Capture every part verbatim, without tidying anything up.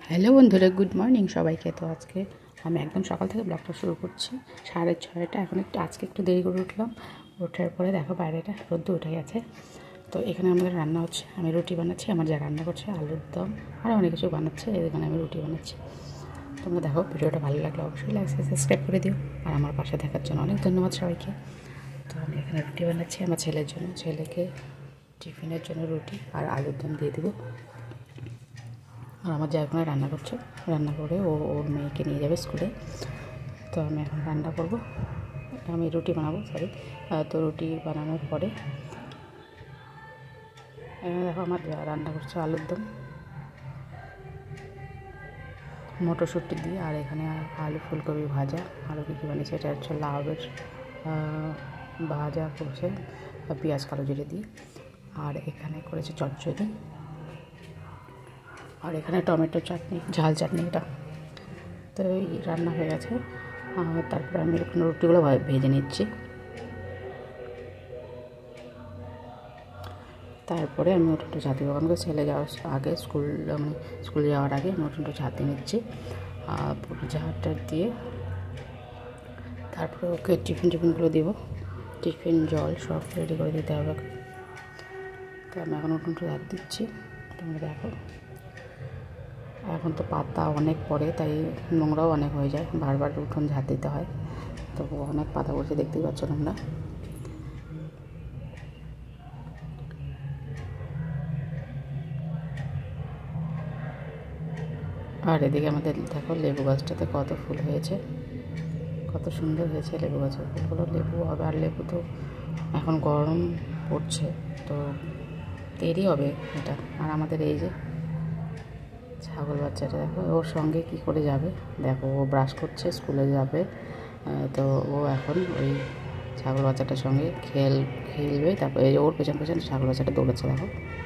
Hello বন্ধুরা, good morning সবাইকে। তো আজকে আমি একদম সকাল থেকে ব্লগটা শুরু করছি। সাড়ে ছয়টা এখন একটু আজকে একটু দেরি করে উঠলাম। ওঠার পরে দেখো বাইরেটা রোদ্দু উঠে গেছে। তো এখানে আমাদের রান্না হচ্ছে, আমি রুটি বানাচ্ছি, আমার যা রান্না করছে আলুর দম আরও অনেক কিছু বানাচ্ছে। এখানে আমি রুটি বানাচ্ছি। তোমরা দেখো, ভিডিওটা ভালো লাগলে অবশ্যই লাইক সাবস্ক্রাইব করে দিও, আর আমার পাশে দেখার জন্য অনেক ধন্যবাদ সবাইকে। তো আমি এখানে রুটি বানাচ্ছি আমার ছেলের জন্য, ছেলেকে টিফিনের জন্য রুটি আর আলুর দম দিয়ে দেবো। আর আমার যা এখন রান্না করছে, রান্না করে ও ওর মেয়েকে নিয়ে যাবে স্কুলে। তো আমি এখন রান্না করব, আমি রুটি বানাবো সরি। তো রুটি বানানোর পরে এখানে দেখো আমার যা রান্না করছে আলুর দম মটরশুঁটি দিয়ে, আর এখানে আলু ফুলকপি ভাজা, আরও কী কী বানিয়েছে, এটা হচ্ছে লাউয়ের ভাজা করছে পেঁয়াজ কালো জিরে দিয়ে। আর এখানে করেছে চচ্চড়ি, আর এখানে টমেটো চাটনি, ঝাল চাটনি এটা। তো এই রান্না হয়ে গেছে। আর তারপরে আমি এখানে রুটিগুলো ভেজে নিচ্ছি। তারপরে আমি ওটা ঝাঁতি বাগানকে ছেলে যাওয়ার আগে স্কুল মানে স্কুলে যাওয়ার আগে আমি ওটা ঝাঁতি নিচ্ছি। আর পুরো ঝাঁটটা দিয়ে তারপরে ওকে টিফিন টিফিনগুলো দেবো, টিফিন জল সব রেডি করে দিতে হবে। তো আমি এখন উঠোনটা ঝাঁট দিচ্ছি, তোমরা দেখো। এখন তো পাতা অনেক পড়ে, তাই নোংরাও অনেক হয়ে যায়, বারবার উঠোন ঝাঁট দিতে হয়। তো অনেক পাতা পড়ছে, দেখতেই পাচ্ছ তোমরা। আর এদিকে আমাদের দেখো লেবু গাছটাতে কত ফুল হয়েছে, কত সুন্দর হয়েছে লেবু গাছের ফুলগুলো। লেবু হবে, আর লেবু তো এখন গরম পড়ছে, তো দেরি হবে এটা। আর আমাদের এই যে ছাগল বাচ্চাটা দেখো, ওর সঙ্গে কি করে যাবে দেখো, ও ব্রাশ করছে, স্কুলে যাবে। তো ও এখন ওই ছাগল বাচ্চাটার সঙ্গে খেল খেলবে। তারপরে এই ওর পেছন পেছন ছাগল বাচ্চাটা দৌড়াচ্ছে দেখো।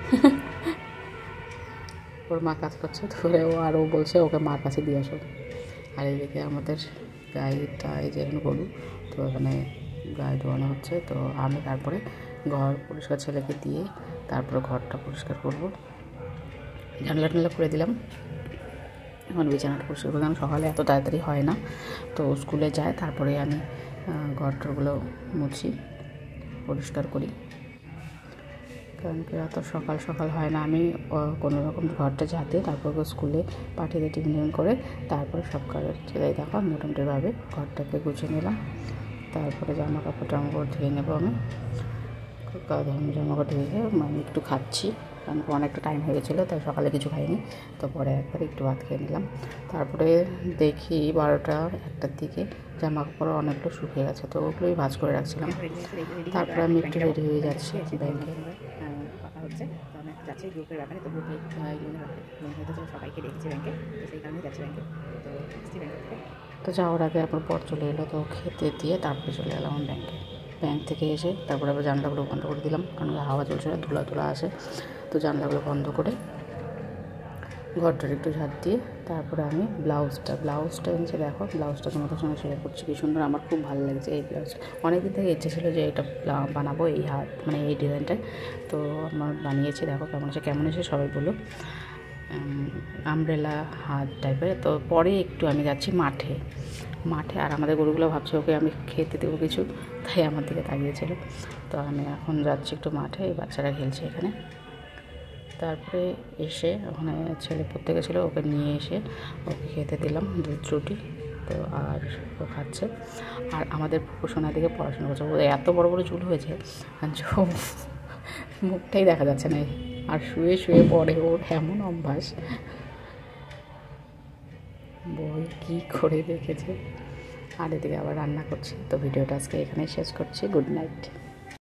ওর মা কাজ করছে, ধরে ও আর ও বলছে ওকে মার কাছে দিয়ে আসো। আর এইদিকে আমাদের গাইটা, এই যে এখন গরু, তো এখানে গাই ধোয়ানো হচ্ছে। তো আমি তারপরে ঘর পরিষ্কার ছেলেকে দিয়ে তারপরে ঘরটা পরিষ্কার করব। জানলা টানলা করে দিলাম, এখন বিছানাটা পরিষ্কার করলাম। সকালে এত তাড়াতাড়ি হয় না, তো স্কুলে যায়, তারপরে আমি ঘরটাগুলো মুছি, পরিষ্কার করি। কারণ কি এত সকাল সকাল হয় না। আমি কোনো রকম ঘরটা ঝাঁটিয়ে তারপর স্কুলে পাঠিয়ে দিয়ে টিফিন টিফিন করে তারপরে সব কাজের ছেলেই দেখো মোটামুটিভাবে ঘরটাকে গুছিয়ে নিলাম। তারপরে জামা কাপড় টামা কাপড় ধুয়ে নেবো। আমি জামা কাপড় ধুয়ে আমি একটু খাচ্ছি, কারণ অনেকটা টাইম হয়ে গেছিলো, তাই সকালে কিছু খাইনি। তো পরে একবার একটু ভাত খেয়ে নিলাম। তারপরে দেখি বারোটা একটার দিকে জামা কাপড় অনেকগুলো শুকিয়ে গেছে, তো ওগুলোই ভাঁজ করে রাখছিলাম। তারপরে আমি একটু রেডি হয়ে যাচ্ছি ব্যাংকে হচ্ছে। তো আমি যাচ্ছি গ্রুপের ব্যাপারে, তো গ্রুপে লোন হতে সবাইকে রেখেছি ব্যাংকে, তো সেই কারণে যাচ্ছি ব্যাংকে। তো আসছি ব্যাংকে থেকে, তো যাওয়ার আগে আপনার পর চলে এলো, তো খেতে দিয়ে তারপরে চলে এলাম ব্যাংকে। ব্যাংক থেকে এসে তারপরে আবার জানলাগুলো বন্ধ করে দিলাম, কারণ হাওয়া চলছে না, ধুলা ধুলা আসে। তো জানলাগুলো বন্ধ করে ঘরটার একটু ঝাঁট দিয়ে তারপরে আমি ব্লাউজটা ব্লাউজটা এনেছে দেখো। ব্লাউজটা তোমাদের সঙ্গে শেয়ার করছি, কি সুন্দর, আমার খুব ভালো লাগছে এই ব্লাউজটা। অনেক দিন থেকে ইচ্ছে ছিল যে এটা বানাবো, এই হাত মানে এই ডিজাইনটায়। তো আমার বানিয়েছি, দেখো কেমন আছে, কেমন এসে সবাই বলো। আমব্রেলা হাত টাইপের। তো পরে একটু আমি যাচ্ছি মাঠে মাঠে আর আমাদের গরুগুলো ভাবছে ওকে আমি খেতে দেবো কিছু, তাই আমার দিকে তাকিয়েছিল। তো আমি এখন যাচ্ছি একটু মাঠে, এই বাচ্চারা খেলছে এখানে। তারপরে এসে ওখানে ছেলে পড়তে গেছিলো, ওকে নিয়ে এসে ওকে খেতে দিলাম দুধ রুটি। তো আর ও খাচ্ছে। আর আমাদের সোনার দিকে পড়াশোনা করছে, ও এত বড় বড় চুল হয়েছে, মুখটাই দেখা যাচ্ছে না। আর শুয়ে শুয়ে পড়ে, ওর এমন অভ্যাস, বই কী করে রেখেছে। আর এদিকে আবার রান্না করছি। তো ভিডিওটা আজকে এখানেই শেষ করছি। Good night.